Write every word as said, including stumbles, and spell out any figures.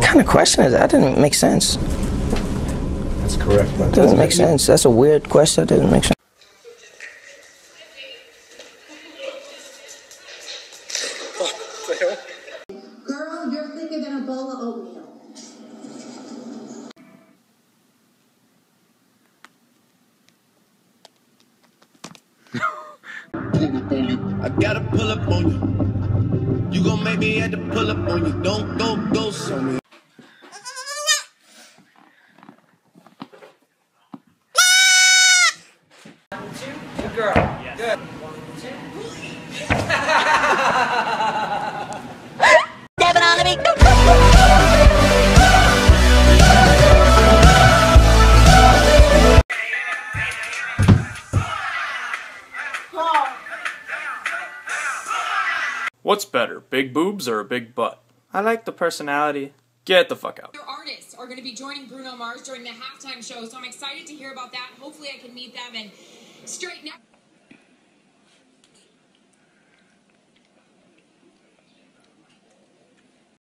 kind of question is that? That didn't make sense. That's correct. That doesn't make sense. That's a weird question. That doesn't make sense. Girl, you're thicker than a bowl of oatmeal. I gotta pull up on you. You gon' make me have to pull up on you. Don't go ghost on me. Good girl. Yes. Good. What's better, big boobs or a big butt? I like the personality. Get the fuck out. Your artists are going to be joining Bruno Mars during the halftime show, so I'm excited to hear about that. Hopefully I can meet them and straighten out.